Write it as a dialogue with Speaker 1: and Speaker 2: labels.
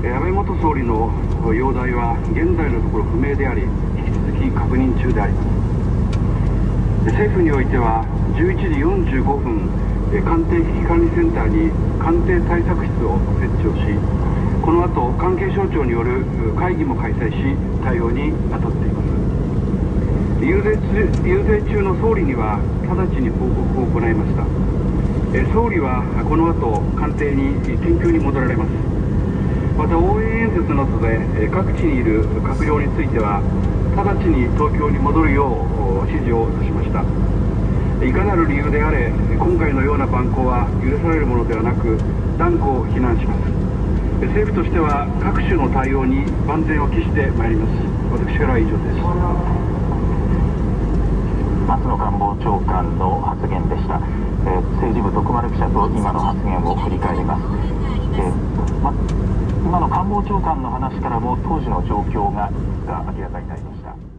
Speaker 1: 安倍元総理の容体は現在のところ不明であり、引き続き確認中であります。政府においては11時45分、官邸危機管理センターに官邸対策室を設置をし、この後関係省庁による会議も開催し、対応に当たっています。遊説中の総理には直ちに報告を行いました。総理はこの後官邸に緊急に戻られます。また応援演説などで各地にいる閣僚については直ちに東京に戻るよう指示を出しました。いかなる理由であれ、今回のような蛮行は許されるものではなく、断固非難します。政府としては各種の対応に万全を期してまいります。私からは以上です。
Speaker 2: 松野官房長官の発言でした。政治部徳丸記者と今の発言を振り返ります。今の官房長官の話からも当時の状況が明らかになりました。